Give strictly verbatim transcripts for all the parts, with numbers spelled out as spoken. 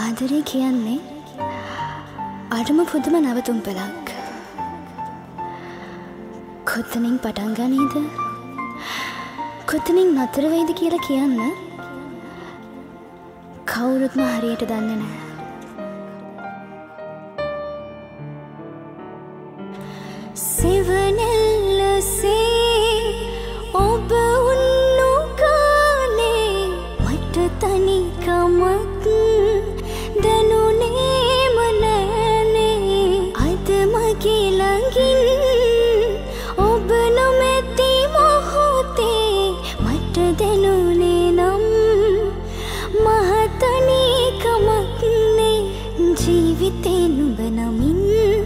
ආදරේ කියන්නේ අරම පුදුම නවතුම්පලක්. කොතනින් පටන් ගනීද? කොතනින් නතර වෙයිද කියලා කියන්න කවුරුත්ම හරියට දන්නේ නැහැ. සිවනෙල්ලසේ ඔබ උන්නු කාලේ මට තනිකමක් දැනුනේම නෑනේ. අද මගේ ළඟින් ඔබ නොමැති මොහොතේ මට දැනුනේ නම් මහ තනිකමක් නේ. ජීවිතේ නුඹ නමින්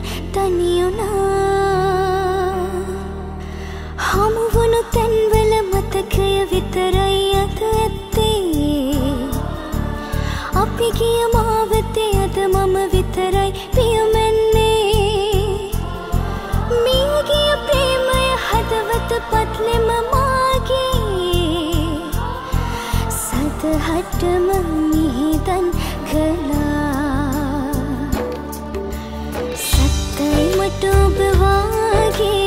තනියුණා. හමුවුණු තැන්වල මතකය විතරයි අද ඇත්තේ. අපි ගිය මාවතේ අද මම විතරයි පියමැන්නේ. මිය ගිය ප්‍රේමය හදවත පත්ලෙම මාගේ. සදහටම නිහිතන් කළා. සත්තයි මට ඔබ වාගේ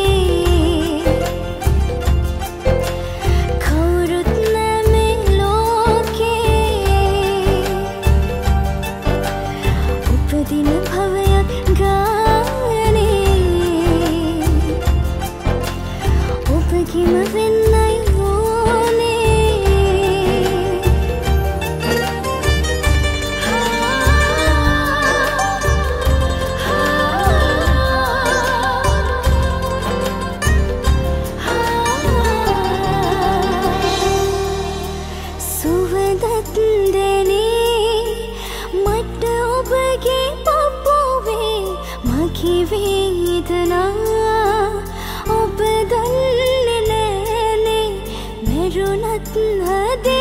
දින භවයක් ගානේ ඔබගේම වෙන්නයි ඕනේ. සුවඳත් දැනේ මට ඔබගේ පපුවේ මගේ වේදනා ඔබ දන්නේ නෑනේ. මෙරුණත් හදේ